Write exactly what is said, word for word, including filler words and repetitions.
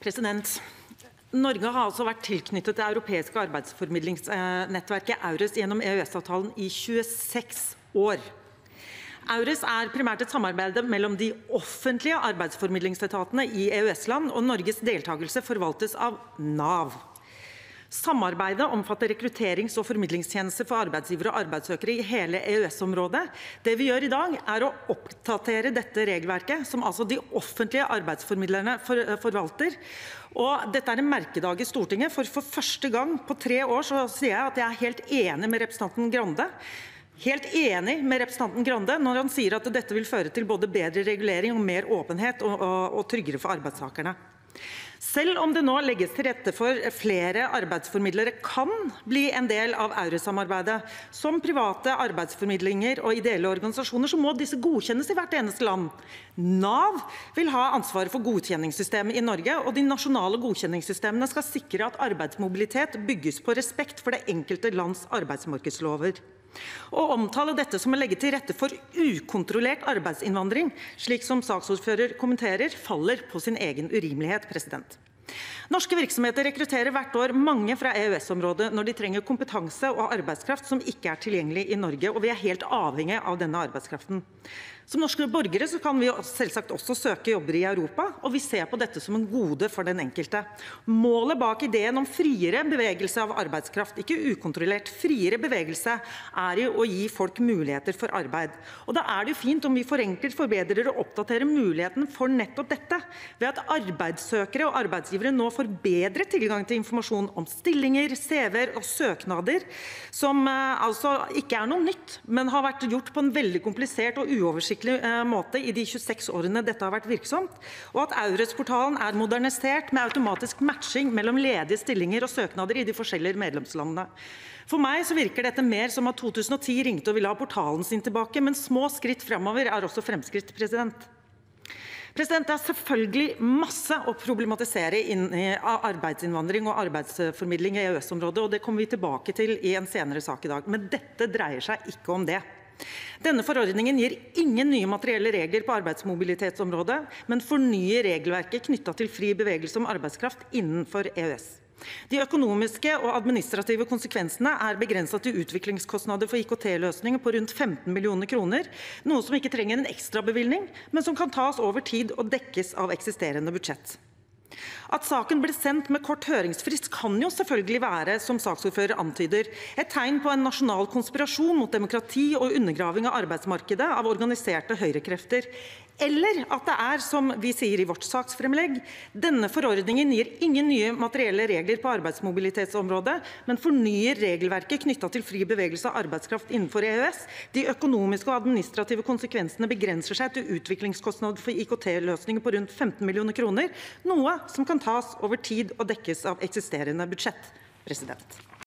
President. Norge har altså vært tilknyttet det europeiske arbeidsformidlingsnettverket EURES gjennom E Ø S-avtalen i tjueseks år. EURES er primært et samarbeid mellom de offentlige arbeidsformidlingsetatene i E Ø S-land, og Norges deltakelse forvaltes av NAV. Samarbeidet omfatter rekrutterings- og formidlingstjenester for arbeidsgivere og arbeidssøkere i hele E Ø S-området. Det vi gjør i dag er å oppdatere dette regelverket, som altså de offentlige arbeidsformidlerne forvalter. Og dette er en merkedag i Stortinget, for for første gang på tre år så sier jeg at jeg er helt enig med representanten Grande. Helt enig med representanten Grande når han sier at dette vil føre til både bedre regulering og mer åpenhet og, og, og tryggere for arbeidstakerne. Selv om det nå legges til rette for flere arbeidsformidlere kan bli en del av EURES-samarbeidet, som private arbeidsformidlinger og ideelle organisasjoner, så må disse godkjennes i hvert eneste land. NAV vil ha ansvaret for godkjenningssystemet i Norge, og de nasjonale godkjenningssystemene skal sikre at arbeidsmobilitet bygges på respekt for det enkelte lands arbeidsmarkedslover. Å omtale dette som å legge til rette for ukontrollert arbeidsinnvandring, slik som saksordfører kommenterer, faller på sin egen urimelighet, president. Norske virksomheter rekrutterer hvert år mange fra E Ø S-området når de trenger kompetanse og arbeidskraft som ikke er tilgjengelig i Norge, og vi er helt avhengig av denne arbeidskraften. Som norske borgere så kan vi selvsagt også søke jobber i Europa, og vi ser på dette som en gode for den enkelte. Målet bak ideen om friere bevegelse av arbeidskraft, ikke ukontrollert friere bevegelse, er jo å gi folk muligheter for arbeid. Og da er det jo fint om vi forenkler, forbedrer og oppdaterer muligheten for nettopp dette, ved at arbeidssøkere og arbeidsgivere nå får bedre tilgang til informasjon om stillinger, C V-er og søknader, som eh, altså ikke er noe nytt, men har vært gjort på en veldig komplisert og uoversiktlig eh, måte i de tjueseks årene dette har vært virksomt, og at EURES-portalen er modernisert med automatisk matching mellom ledige stillinger og søknader i de forskjellige medlemslandene. For meg så virker dette mer som at to tusen og ti ringte og ville ha portalen sin tilbake, men små skritt fremover er også fremskritt, president. President, det er selvfølgelig masse å problematisere inn i arbeidsinnvandring og arbeidsformidling i E Ø S-området, og det kommer vi tilbake til i en senere sak i dag. Men dette dreier seg ikke om det. Denne forordningen gir ingen nye materielle regler på arbeidsmobilitetsområdet, men fornyer regelverket knyttet til fri bevegelse om arbeidskraft innenfor E Ø S. De økonomiske og administrative konsekvensene er begrenset til utviklingskostnader for I K T-løsninger på rundt femten millioner kroner, noe som ikke trenger en ekstra bevilgning, men som kan tas over tid og dekkes av eksisterende budsjett. At saken ble sendt med kort høringsfrist kan jo selvfølgelig være, som saksordfører antyder, et tegn på en nasjonal konspirasjon mot demokrati og undergraving av arbeidsmarkedet av organiserte høyrekrefter. Eller at det er, som vi sier i vårt saksfremlegg, denne forordningen gir ingen nye materielle regler på arbeidsmobilitetsområdet, men fornyer regelverket knyttet til fri bevegelse av arbeidskraft innenfor E Ø S. De økonomiske og administrative konsekvensene begrenser seg til utviklingskostnader for I K T-løsninger på rundt femten millioner kroner, noe som kan tas over tid og dekkes av eksisterende budsjett, president.